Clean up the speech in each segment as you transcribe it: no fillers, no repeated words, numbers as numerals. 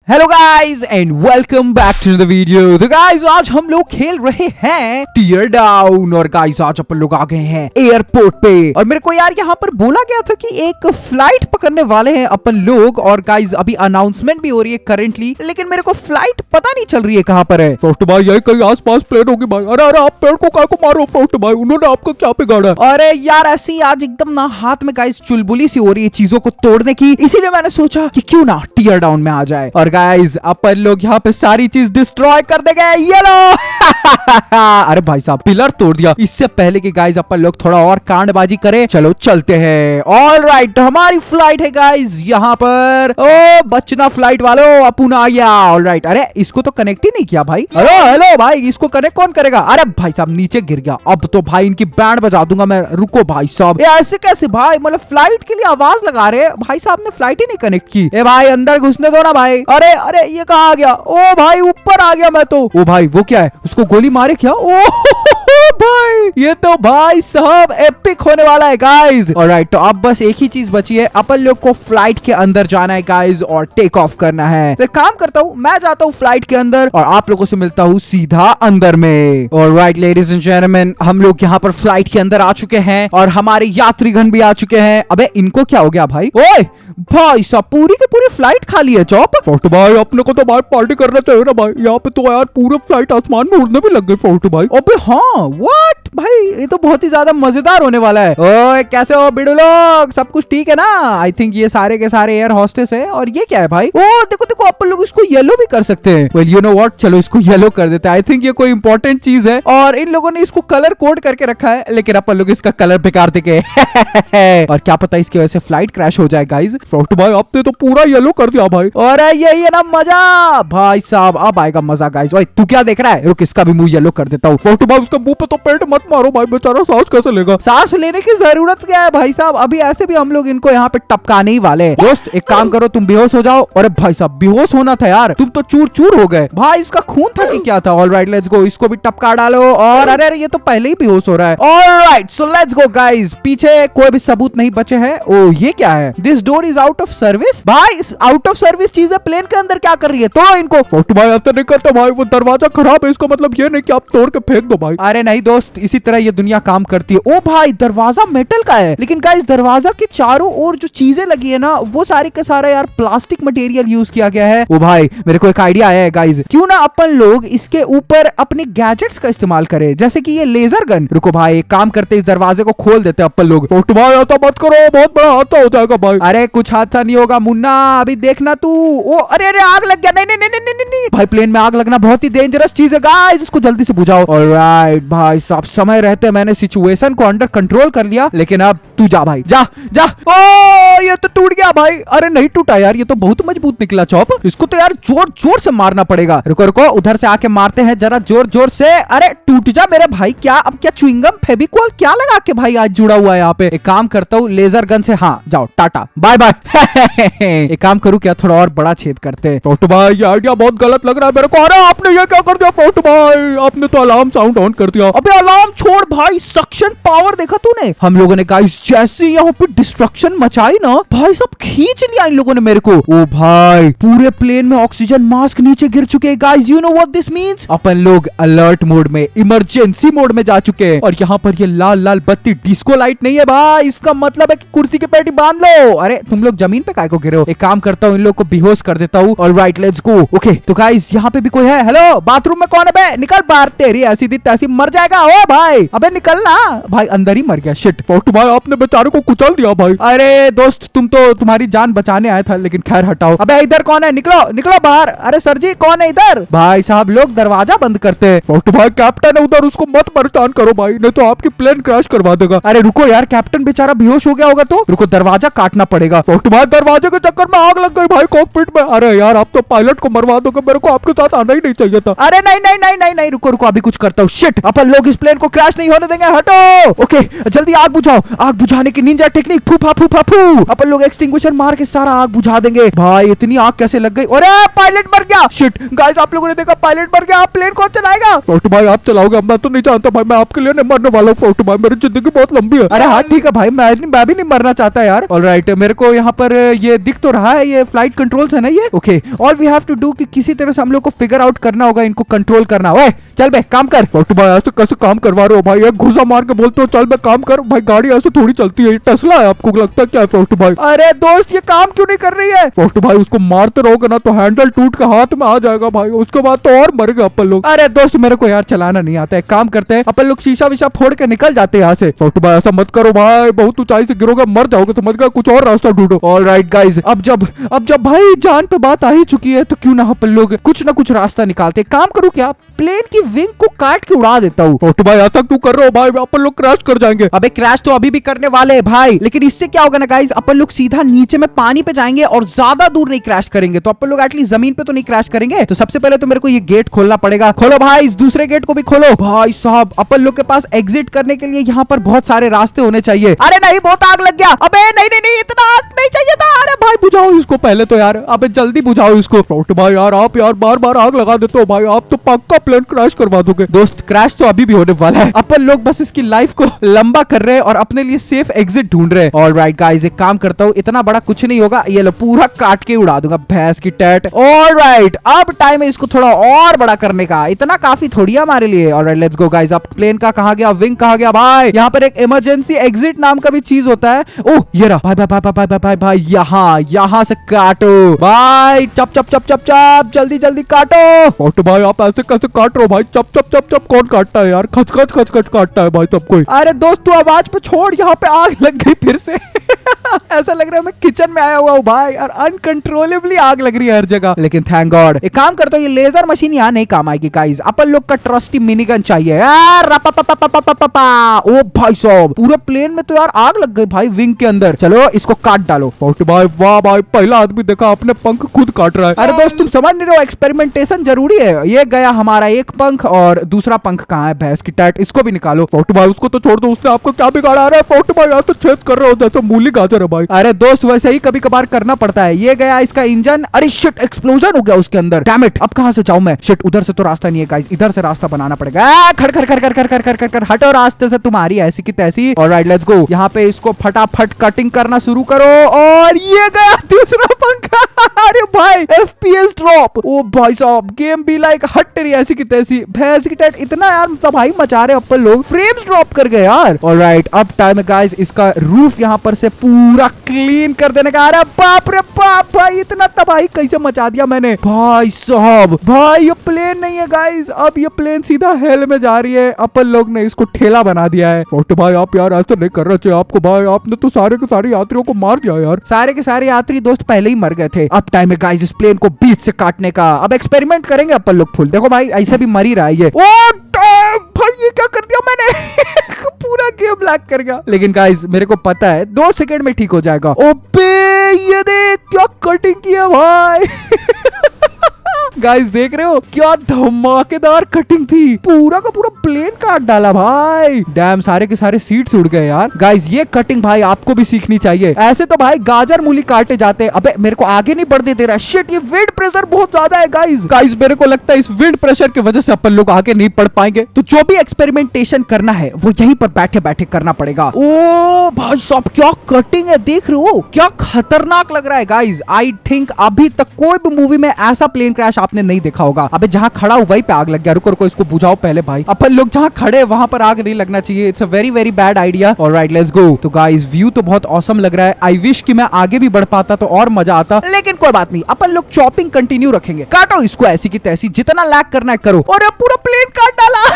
Hello guys and welcome back to the video. तो guys आज हम लोग खेल रहे हैं टीयर डाउन और गाइस आज अपन लोग आ गए हैं एयरपोर्ट पे। और मेरे को यार यहाँ पर बोला गया था कि एक फ्लाइट पकड़ने वाले हैं अपन लोग। और गाइस अभी अनाउंसमेंट भी हो रही है करेंटली, लेकिन मेरे को फ्लाइट पता नहीं चल रही है कहाँ पर है। फर्स्ट भाई यही कहीं आसपास प्लेन होगी भाई। अरे अरे आप पेड़ को काय को मारो फर्स्ट भाई, उन्होंने आपको क्या बिगाड़ा? अरे यार ऐसी आज एकदम ना हाथ में गाइस चुलबुली सी हो रही है चीजों को तोड़ने की, इसीलिए मैंने सोचा कि क्यों ना टीयर डाउन में आ जाए। और गाइस अपन लोग यहाँ पे सारी चीज डिस्ट्रॉय कर देंगे। ये लो अरे भाई साहब पिलर तोड़ दिया। इससे पहले कि गाइस अपन लोग थोड़ा और कांडबाजी करें, चलो चलते हैं। ऑल राइट हमारी फ्लाइट है गाइस यहाँ पर। ओ बचना फ्लाइट वालों, अपन आ गया। ऑल राइट अरे इसको तो कनेक्ट ही नहीं किया भाई। हेलो हेलो भाई, इसको कनेक्ट कौन करेगा? अरे भाई साहब नीचे गिर गया। अब तो भाई इनकी बैंड बजा दूंगा मैं। रुको भाई साहब, ऐसे कैसे भाई? मतलब फ्लाइट के लिए आवाज लगा रहे भाई साहब ने फ्लाइट ही नहीं कनेक्ट की। ए भाई अंदर घुसने दो ना भाई। अरे अरे ये कहाँ आ गया? ओ भाई ऊपर आ गया मैं तो। ओ भाई वो क्या है? उसको गोली मारे क्या? ओ भाई ये तो भाई साहब एपिक होने वाला है गाइस। ऑलराइट तो अब बस एक ही चीज बची है, अपन लोग को फ्लाइट के अंदर जाना है गाइस और टेक ऑफ करना है। तो एक काम करता हूँ, मैं जाता हूँ फ्लाइट के अंदर और आप लोगों से मिलता हूँ सीधा अंदर में। ऑलराइट लेडीज एंड जेंटलमैन, हम लोग यहाँ पर फ्लाइट के अंदर आ चुके हैं और हमारे यात्रीगण भी आ चुके हैं। अबे इनको क्या हो गया भाई? ओए भाई साहब पूरी की पूरी फ्लाइट खाली है चौप। फर्स्ट भाई अपने को तो भाई पार्टी करना चाहिए ना भाई। यहाँ पे तो यार पूरे फ्लाइट आसमान में उड़ने भी लग गए फर्स्ट भाई। अबे हाँ व्हाट भाई, ये तो बहुत ही ज्यादा मजेदार होने वाला है। ओए कैसे हो बिडू लोग, सब कुछ ठीक है ना? आई थिंक ये सारे के सारे एयर हॉस्टेस है। और ये क्या है भाई? ओ देखो देखो अपन लोग इसको येलो भी कर सकते हैं। वेल यू नो व्हाट, चलो इसको येलो कर देते हैं। आई थिंक ये कोई इंपॉर्टेंट चीज है और इन लोगों ने इसको कलर कोड करके रखा है, लेकिन अपन लोग इसका कलर बेकार देंगे और क्या पता इसकी वजह से फ्लाइट क्रैश हो जाए गाइस। फर्स्ट भाई आपने तो पूरा येलो कर दिया भाई। और यही है ना मजा भाई साहब, अब आएगा मजा गाइस। ओए तू क्या देख रहा है? रुक इसका भी मुंह येलो कर देता हूँ। फर्स्ट भाई उसके मुंह पे तो पेंट मत मारो भाई, बेचारा सांस कैसे लेगा? सांस लेने की जरूरत क्या है भाई साहब? अभी ऐसे भी हम लोग इनको यहाँ पे टपकाने ही वाले हैं। दोस्त एक काम करो, तुम बेहोश हो जाओ। अरे भाई साहब बेहोश होना था यार, तुम तो चूर चूर हो गए भाई। इसका खून था कि क्या था? ऑलराइट लेट्स गो, इसको भी टपका डालो। और अरे ये तो पहले ही बेहोश हो रहा है। Alright so let's go guys, पीछे कोई भी सबूत नहीं बचे हैं। ओ ये क्या है? This door is out of service. भाई आउट ऑफ सर्विस चीज है, प्लेन के अंदर क्या कर रही है? तोड़ो इनको। फर्स्ट भाई ऐसा नहीं करते भाई, वो दरवाजा खराब है, इसका मतलब ये नहीं कि आप तोड़ के फेंक दो भाई। अरे नहीं दोस्त, इसी तरह ये दुनिया काम करती है। ओ भाई दरवाजा मेटल का है, लेकिन गाइस दरवाजा के चारों ओर जो चीजें लगी है ना, वो सारी के सारा यार प्लास्टिक मटेरियल यूज किया गया है। ओ भाई मेरे को एक आइडिया आया है गाइस, क्यों ना अपन लोग इसके ऊपर अपने गैजेट्स का इस्तेमाल करें, जैसे कि ये लेजर गन। रुको भाई एक काम करते, इस दरवाजे को खोल देते अपन लोग। फर्स्ट भाई ऐसा मत करो, बहुत बड़ा हादसा हो जाएगा भाई। अरे कुछ हादसा नहीं होगा मुन्ना, अभी देखना तू। ओ अरे अरे आग लग गया। नहीं नहीं नहीं नहीं नहीं भाई, प्लेन में आग लगना बहुत ही डेंजरस चीज है गाइस, इसको जल्दी से बुझाओ। ऑलराइट भाई साहब समय रहते मैंने सिचुएशन को अंडर कंट्रोल कर लिया, लेकिन अब तू जा भाई, जा जा। ओ ये तो टूट गया भाई। अरे नहीं टूटा यार, ये तो बहुत मजबूत निकला चौप। इसको तो यार जोर जोर से मारना पड़ेगा। रुको रुको उधर से आके मारते हैं जरा जोर जोर से। अरे टूट जा मेरे भाई। क्या अब क्या च्युइंगम फेविकॉल क्या लगा के भाई आज जुड़ा हुआ है यहाँ पे? एक काम करता हूँ लेजर गन से, हाँ जाओ टाटा बाय बाय एक काम करूँ क्या, थोड़ा और बड़ा छेद करते हैं। फर्स्ट भाई ये आइडिया बहुत गलत लग रहा है मेरे को। अरे आपने ये क्या कर दिया फर्स्ट भाई? आपने तो अलार्म साउंड ऑन कर दिया। अबे अलार्म छोड़ भाई, सक्शन पावर देखा तूने? हम लोगों ने गाइस जैसे यहाँ पे डिस्ट्रक्शन मचाई ना भाई, सब खींच लिया इन लोगों ने मेरे को। ओ भाई पूरे प्लेन में ऑक्सीजन मास्क नीचे गिर चुके हैं guys. You know what this means? अपन लोग अलर्ट मोड में, इमरजेंसी मोड में जा चुके हैं। और यहाँ पर ये लाल लाल बत्ती डिस्को लाइट नहीं है भाई, इसका मतलब है कि कुर्सी की पेटी बांध लो। अरे तुम लोग जमीन पे काय को गिरे हो? एक काम करता हूँ इन लोग को बेहोश कर देता हूँ। Alright let's go. ओके तो गाइस यहाँ पे भी कोई है। हेलो बाथरूम में कौन है बे? निकल बाहर, तेरी ऐसी दी तैसी मर जाएगा। ओ भाई अबे निकल ना भाई, अंदर ही मर गया। शिट फर्स्ट भाई आपने बेचारे को कुचल दिया भाई। अरे दोस्त तुम तो तुम्हारी जान बचाने आया था, लेकिन खैर हटाओ। अबे इधर कौन है? निकलो निकलो बाहर। अरे सर जी कौन है इधर? भाई साहब लोग दरवाजा बंद करते हैं। फर्स्ट भाई कैप्टन है उधर, उसको मत परेशान करो भाई, नहीं तो आपकी प्लेन क्रैश करवा देगा। अरे रुको यार, कैप्टन बेचारा बेहोश हो गया होगा तो रुको, दरवाजा काटना पड़ेगा। फर्स्ट भाई दरवाजे के चक्कर में आग लग गई भाई कॉकपिट में। अरे यार आप तो पायलट को मरवा दोगे, मेरे को आपके साथ आना ही नहीं चाहिए था। अरे नहीं नहीं नहीं नहीं नहीं रुको रुको, अभी कुछ करता हूँ। शिट अपन लोग इस प्लेन को को क्रैश नहीं होने देंगे, हटो। ओके जल्दी आग बुझाओ, आग बुझाने की निंजा टेक्निक, फूफा फूफा फू। अपन लोग एक्सटिंग्विशर मार के सारा आग बुझा देंगे। भाई इतनी आग कैसे लग गई? अरे पायलट मर गया। शिट गाइस, आप लोगों ने देखा पायलट मर गया। आप प्लेन कौन चलाएगा? फोर्ट भाई आप चलाओगे? मैं तो नहीं जानता भाई, मैं आपके लिए नहीं मरने वाला हूँ फोर्ट भाई, मेरी जिंदगी बहुत लंबी है। अरे हाँ ठीक है भाई, मैं भी नहीं मरना चाहता यार। ऑलराइट, मेरे को यहाँ पर ये दिख तो रहा है, ये फ्लाइट कंट्रोल्स है ना ये। Okay all we have to do कि किसी तरह से हम लोग को फिगर आउट करना होगा, इनको कंट्रोल करना। ओए चल बे काम कर। फोर्ट भाई ऐसे कैसे काम करवा रहे हो भाई? एक घुसा मार के बोलते हो चल बे काम कर। भाई गाड़ी ऐसे थोड़ी चलती है, टेस्ला है, आपको लगता है क्या है फोर्ट भाई? अरे दोस्त ये काम क्यों नहीं कर रही है? फोर्ट भाई उसको मारते रहोगे ना तो हैंडल टूट के हाथ में आ जाएगा भाई, उसके बाद तो और मर गए अपन लोग। अरे दोस्त मेरे को यार चलाना नहीं आता है, काम करते हैं अपन लोग शीशा विशा फोड़ के निकल जाते हैं यहाँ से। फोर्ट भाई ऐसा मत करो भाई, बहुत ऊंचाई से गिरोगे मर जाओगे, समझ गए? कुछ और रास्ता ढूंढो। ऑलराइट गाइस, अब जब भाई जान पे बात आ ही चुकी है तो क्यों ना अपन लोग कुछ ना कुछ रास्ता निकालते। काम करूँ क्या, प्लेन की विंग को काट के उड़ा देता हूँ। फोर्ट भाई ऐसा क्यों कर रहे हो भाई? अपन लोग क्रैश कर जाएंगे। अबे क्रैश तो अभी भी करने वाले हैं भाई, लेकिन इससे क्या होगा ना गाइस, अपन लोग सीधा नीचे में पानी पे जाएंगे और ज्यादा दूर नहीं क्रैश करेंगे। तो अपन लोग एटलीस्ट जमीन पे तो नहीं क्रैश करेंगे। तो सबसे पहले तो मेरे को ये गेट खोलना पड़ेगा। खोलो भाई, इस दूसरे गेट को भी खोलो। भाई साहब अपन लोग के पास एग्जिट करने के लिए यहाँ पर बहुत सारे रास्ते होने चाहिए। अरे नहीं, बहुत आग लग गया। अबे नहीं, इतना आग नहीं चाहिए था। अरे भाई बुझाओ इसको पहले तो यार, अबे जल्दी बुझाओ इसको। फोर्ट भाई यार आप यार बार बार आग लगा देते हो भाई, आप तो पक्का प्लेन क्रैश करवा दोगे। दोस्त क्रैश तो अभी भी होने वाला है, अपन लोग बस इसकी लाइफ को लंबा कर रहे हैं और अपने लिए सेफ एग्जिट ढूंढ रहे हैं। ऑलराइट गाइस, एक काम करता हूँ, इतना बड़ा कुछ नहीं होगा, ये लो पूरा काट के उड़ा दूंगा भैंस की टैट। ऑलराइट अब टाइम है इसको थोड़ा और बड़ा करने का, इतना काफी थोड़ी है हमारे लिए। Alright let's go guys. अब प्लेन का कहाँ गया, विंग कहाँ गया भाई? यहाँ पर एक इमरजेंसी एग्जिट नाम का भी चीज होता है। ओह ये रहा भाई भाई भाई भाई भाई भाई भाई, यहाँ से काटो भाई, चप चप चप चप चप, जल्दी जल्दी काटो। फोर्ट भाई आप ऐसे कैसे काट रहे हो भाई? चप चप चप चप कौन काटता है यार? खच खच खच खच काटता है भाई सब कोई। अरे दोस्त तू आवाज पे छोड़, यहाँ पे आग लग गई फिर से। ऐसा लग रहा है मैं किचन में आया हुआ हूँ भाई, और अनकंट्रोलेबली आग लग रही है हर जगह। लेकिन थैंक गॉड, एक काम करता हूँ, ये लेजर मशीन यहाँ नहीं काम आएगी गाइस, अपन लोग का ट्रस्टी मिनीगन चाहिए। ओ भाई साहब पूरे प्लेन में तो यार आग लग गई भाई, विंग के अंदर। चलो इसको काट डालो। फोर्ट भाई वाह भाई, पहला आदमी देखा अपने पंख खुद काट रहा है। अरे दोस्त तुम समझ नहीं रहे हो, एक्सपेरिमेंटेशन जरूरी है। ये गया हमारा एक पंख, और दूसरा पंख कहाँ है भैंस की टैट, इसको भी निकालो। फोर्ट भाई उसको तो छोड़ दो, उसने आपको क्या बिगाड़ा? रहा है फोर्ट भाई यार तो छेद कर रहे हो जैसे मूली गाजर है भाई। अरे दोस्त वैसे ही कभी कभार करना पड़ता है। ये गया इसका इंजन, अरे शिट एक्सप्लोजन हो गया उसके अंदर। डैम इट, अब कहां से जाऊं मैं? शिट उधर से तो रास्ता नहीं है गाइस, इधर से रास्ता बनाना पड़ेगा। खड़ खड़ खड़ खड़ खड़ खड़ खड़ खड़, हटो रास्ते से तुम्हारी ऐसी की तैसी। ऑलराइट लेट्स गो, यहाँ पे इसको फटाफट कटिंग करना शुरू करो। और ये गया दूसरा पंखा। अरे भाई FPS ड्रॉप। ओ भाई साहब गेम भी लाइक हट रही ऐसी की तैसी, भैंस की टैट। इतना यार तबाही मचा रहे अपन लोग, फ्रेम्स ड्रॉप कर गए यार। ऑलराइट अब टाइम है गाइस इसका रूफ यहाँ पर से पूरा क्लीन कर देने का। अरे बाप रे बाप भाई, इतना तबाही कैसे मचा दिया मैंने भाई साहब। भाई ये प्लेन नहीं है गाइस, अब ये प्लेन सीधा हेल में जा रही है। अपन लोग ने इसको ठेला बना दिया है। फोर्ट भाई आप यार ऐसा नहीं कर रहे थे आपको भाई, आपने तो सारे के सारे यात्रियों को मार दिया यार। सारे के सारे यात्री दोस्त पहले ही मर गए थे। अब टाइम है गाइस इस प्लेन को बीच से काटने का। अब एक्सपेरिमेंट करेंगे अपन लोग फुल। देखो भाई ऐसे भी मर ही रहा है ये। ओ भाई ये क्या कर दिया मैंने? पूरा गेम लैग कर गया। लेकिन गाइस मेरे को पता है 2 सेकंड में ठीक हो जाएगा। ओबे ये देख क्या कटिंग किया भाई। गाइस देख रहे हो क्या धमाकेदार कटिंग थी, पूरा का पूरा प्लेन काट डाला भाई। डैम सारे के सारे सीट्स उड़ गए यार। गाइस ये कटिंग भाई आपको भी सीखनी चाहिए, ऐसे तो भाई गाजर मूली काटे जाते हैं। अबे मेरे को आगे नहीं बढ़ने दे रहा। शिट ये विंड प्रेशर बहुत ज्यादा है गाइस मेरे को लगता है इस विंड प्रेशर की वजह से अपन लोग आगे नहीं बढ़ पाएंगे। तो जो भी एक्सपेरिमेंटेशन करना है वो यहीं पर बैठे बैठे करना पड़ेगा। ओ भाई साहब क्या कटिंग है, देख रहे हो क्या खतरनाक लग रहा है गाइस। आई थिंक अभी तक कोई भी मूवी में ऐसा प्लेन क्रैश आपने नहीं देखा होगा। अबे जहां खड़ा हूं वहीं पे आग लग गया। रुको रुको इसको बुझाओ पहले भाई, अपन लोग जहां खड़े वहां पर आग नहीं लगना चाहिए। It's a very very bad idea. Alright let's go. तो गाइस व्यू तो बहुत ऑसम लग रहा है। आई विश कि मैं आगे भी बढ़ पाता तो और मजा आता, लेकिन कोई बात नहीं, अपन लोग चॉपिंग कंटिन्यू रखेंगे। काटो इसको ऐसी की तैसी, जितना लैग करना है करो। और अब पूरा प्लेन काट डाला।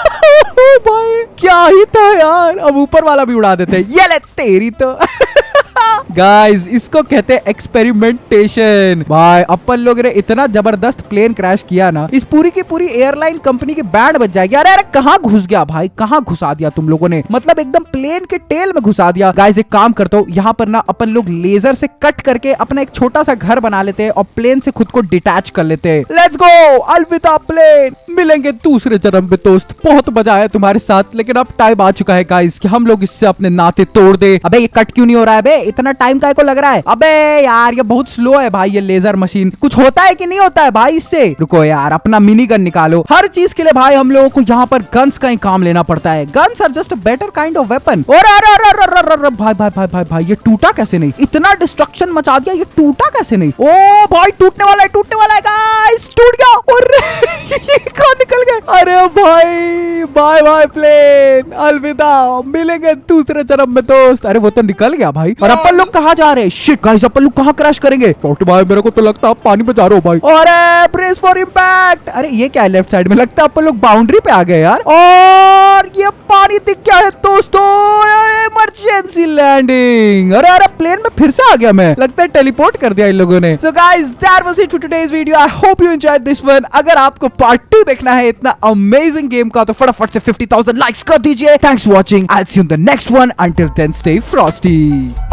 भाई क्या ही था यार, अब ऊपर वाला भी उड़ा देते हैं। ये ले तेरी तो गाइस इसको कहते हैं एक्सपेरिमेंटेशन। भाई अपन लोग ने इतना जबरदस्त प्लेन क्रैश किया ना, इस पूरी की पूरी एयरलाइन कंपनी की बैंड बज जाएगी। अरे अरे कहाँ घुस गया भाई, कहाँ घुसा दिया तुम लोगों ने, मतलब एकदम प्लेन के टेल में घुसा दिया। गाइस एक काम करता हूँ, यहाँ पर ना अपन लोग लेजर से कट करके अपना एक छोटा सा घर बना लेते हैं और प्लेन से खुद को डिटैच कर लेते हैं। लेट्स गो, अलविदा प्लेन। मिलेंगे दूसरे जन्म में दोस्त, बहुत मजा आया तुम्हारे साथ, लेकिन अब टाइम आ चुका है गाइस कि हम लोग इससे अपने नाते तोड़ दे। अबे ये कट क्यों नहीं हो रहा है बे, इतना टाइम काय को लग रहा है? अबे यार ये बहुत स्लो है भाई, ये लेजर मशीन कुछ होता है कि नहीं होता है भाई इससे? रुको यार अपना मिनी गन निकालो। हर चीज के लिए भाई हम लोगों को यहाँ पर गन्स का ही काम लेना पड़ता है। Guns are just a better kind of weapon. और भाई भाई भाई भाई भाई ये टूटा कैसे नहीं? इतना डिस्ट्रक्शन मचा दिया, ये टूटा कैसे नहीं? ओ भाई टूटने वाला है गाइस, टूट गया। और ये कहाँ निकल गए? अरे भाई बाय बाय प्लेन, अलविदा, मिलेंगे दूसरे जन्म में दोस्त। अरे वो तो निकल गया भाई। और अपन लोग कहाँ जा रहे हैं? शिट गाइस अपन लोग कहाँ क्रैश करेंगे? भाई मेरे को तो लगता है आप पानी में जा रहे हो भाई। अरे ब्रेस फॉर इम्पैक्ट। अरे ये क्या है लेफ्ट साइड में? लगता है अपन लोग बाउंड्री पे आ गए यार। और ये पानी दिख गया है दोस्तों, इमरजेंसी लैंडिंग। अरे अरे प्लेन में फिर से आ गया मैं, लगता है टेलीपोर्ट कर दिया इन लोगों ने। So guys that was it for today's video. I hope you enjoyed this one. अगर आपको पार्ट 2 देखना है इतना अमेजिंग गेम का तो फटाफट से 50,000 लाइक्स कर दीजिए। Thanks for watching, I will see you in the next one. Until then stay Frosty.